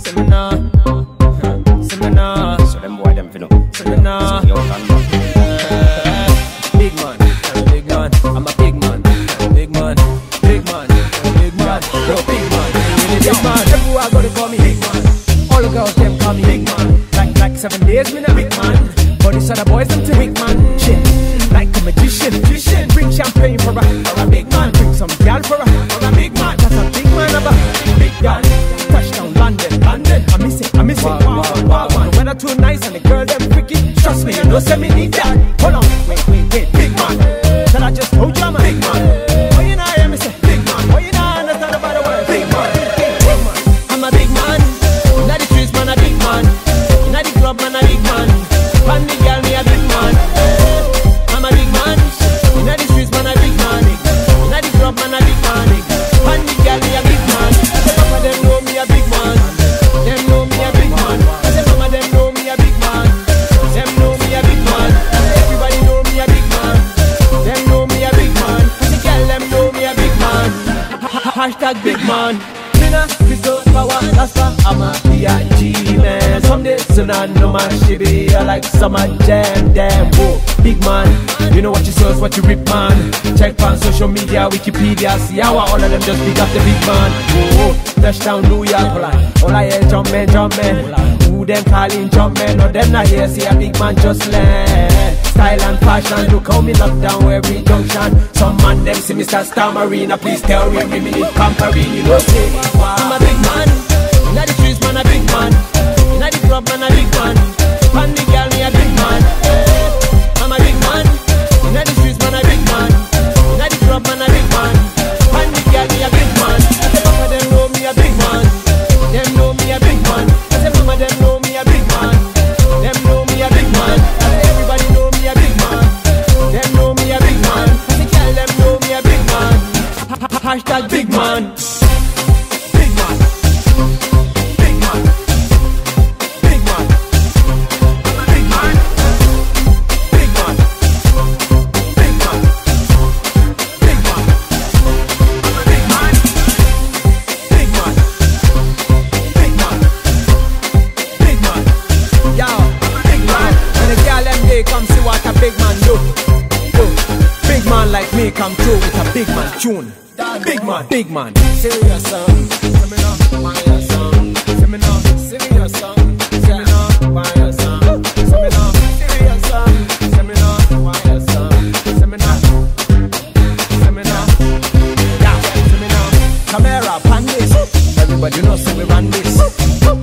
Seminar. Seminar. So them boy them feel Seminar. Big man, I'm a big man. I'm a big man. Big man, big man, big man. Yo, big man, really big man. Everywhere I go, they call me big man. All the girls them call me big man. Like 7 days, me a big man. But these other boys them to big man. Shit, like a magician. Bring champagne for a big man. Bring some gal for a big man. That's a big man of a big gal. Touchdown London. I miss it. Wow. The weather too nice and the girl them freaky. Trust me, you know, say me need that. Hold on, wait, big man. Then I just told you I'm a big man. Oh, you know, I hear me say big man. Oh, you know, I understand about the word big man. I'm a big man. In the streets, man, a big man. In the club, man, a big man. Pan the girl, me a big man. I'm a big man. In the streets, man, a big man. In the club, man, a big man. Pan the girl, me a big man. I say, mama, them know me a big man. Them know me a big man. I say, mama, them know me a big man. Them know me a big man. I say, everybody know me a big man. Them know me a big man. I say, girl, them know me a big man. Hashtag big man. Mina, Crystal, Power, that's why I'm a B.I.G. man. Some days, so now no man, she be like summer jam, damn, whoa. Big man, you know what you say, what you rip, man. Check on social media, Wikipedia, see how all of them just big up the big man. Whoa, touchdown New York, all I hear jump man. Who them calling jump man, no them not here, see a big man just land. Style and fashion, look how me lock down every junction. Some man them see Mr. Star Marina, please tell me need conquering, you know say. I'm a big man, in the streets man a big man. In the club man a big man. Pan the girl me a big man. I'm a big man, in the streets man a big man. In the club man a big man. Pan the girl me a big man. I say mama them know me a big man. Them know me a big man. I say mama them know me a big man. Them know me a big man. I say everybody know me a big man. Them know me a big man. I say girl them know me a big man. Hashtag big man. Come see what a big man do. Big man like me come through with a big man tune. Big man. Serious song. Seminar, my song. Seminar, serious song. Seminar, my song. Seminar, serious song. Seminar, my song. Seminar, yeah, seminar. Camera, pan this. Everybody knows say we run this.